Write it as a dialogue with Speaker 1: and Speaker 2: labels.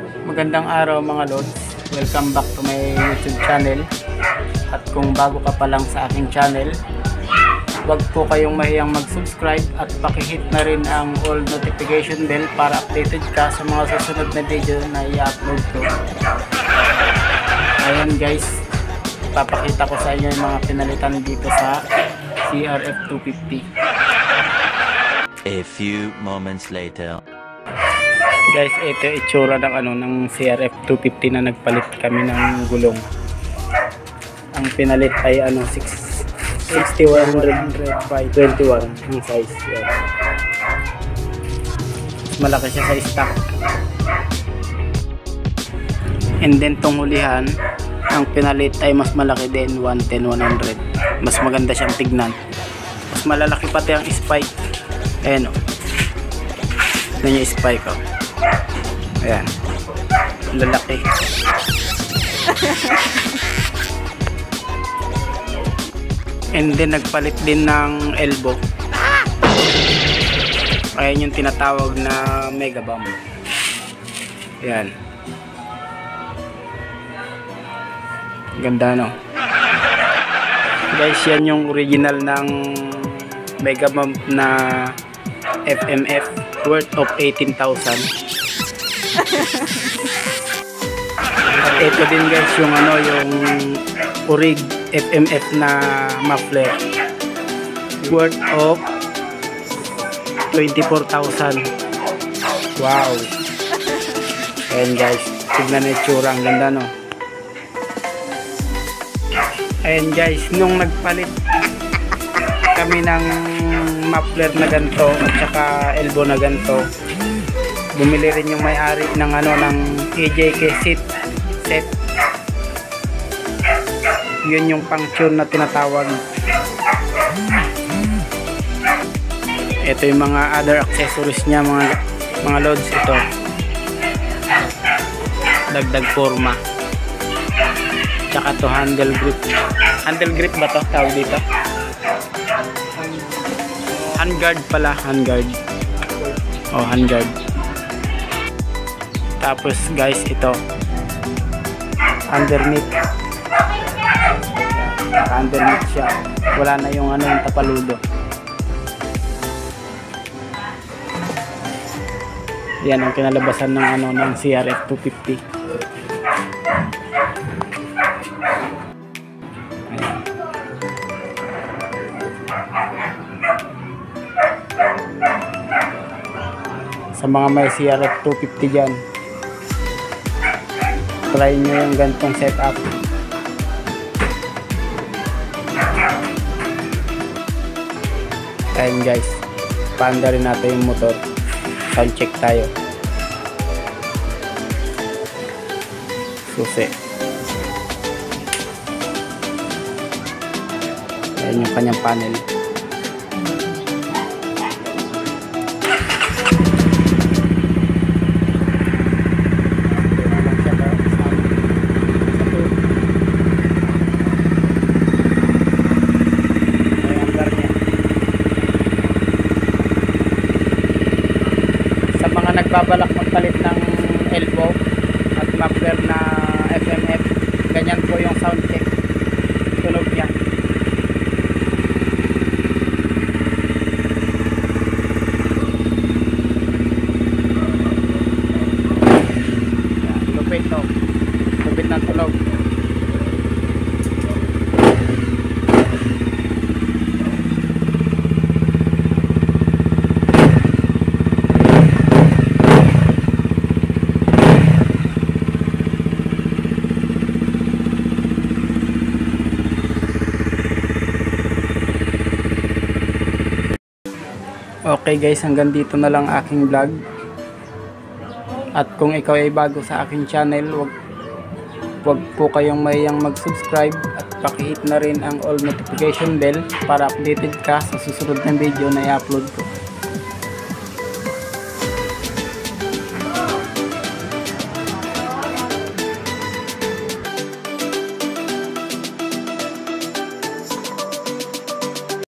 Speaker 1: Magandang araw mga lods, welcome back to my YouTube channel. At kung bago ka pa lang sa aking channel, huwag po kayong mahiyang mag-subscribe at pakihit na rin ang all notification bell para updated ka sa mga susunod na video na i-upload ko. Ayan guys, papakita ko sa inyo yung mga pinalitan dito sa crf250.
Speaker 2: A few moments later.
Speaker 1: Guys, ito yung itsura ng crf250 na nagpalit kami ng gulong. Ang pinalit ay 6100 by 21 ang size. Yan. Malaki siya sa stock. And then tong hulihan, ang pinalit ay mas malaki din, 110-100. Mas maganda siyang tignan. Mas malalaki pati ang spike. Ayan o. Tignan yung spike o. Ayan. Lalaki. And then nagpalit din ng elbow. Ayan yung tinatawag na mega bomb. Ayan. Ganda no. Guys, yan yung original ng mega bomb na FMF worth of 18,000. At ito din guys yung yung orig FMF na muffler worth of 24,000. Wow. Ayan guys, tignan na yung tsura, ang ganda no. Ayan guys, nung nagpalit kami ng muffler na ganito at saka elbow na ganito, bumili rin yung may-ari ng ng EJK set. Yun yung function na tinatawag. Ito yung mga other accessories niya, mga loads. Ito dagdag forma, tsaka to handle grip ba to tawag dito? Handguard pala, handguard. Oh, handguard. Tapos guys, ito underneath siya, wala na yung yung tapaludo. Yan ang kinalabasan ng ng crf250. Ayan. Sa mga may crf250 dyan, try nyo yung ganitong setup. Ayan guys, paanda rin natin yung motor. Sound check tayo. Susi. Ayan yung kanyang panel. Nagbabalak magpalit ng elbow at muffler na FMF, ganyan po yung sound check, tunog niya. Lupit to, lupit ng tunog. Okay guys, hanggang dito na lang aking vlog. At kung ikaw ay bago sa aking channel, wag po kayong mahiyang mag-subscribe at pakihit na rin ang all notification bell para updated ka sa susunod na video na i-upload ko.